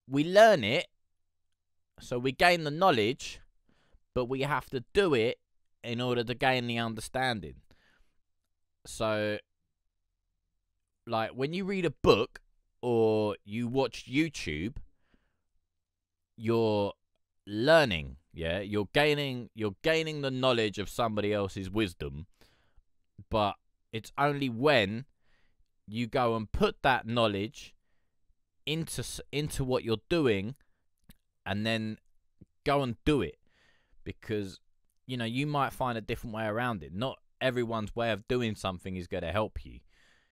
we learn it, so we gain the knowledge, but we have to do it in order to gain the understanding. So, like, when you read a book or you watch YouTube, you're learning, yeah? You're gaining the knowledge of somebody else's wisdom, but it's only when you go and put that knowledge into what you're doing and then go and do it, because you might find a different way around it. Not everyone's way of doing something is going to help you.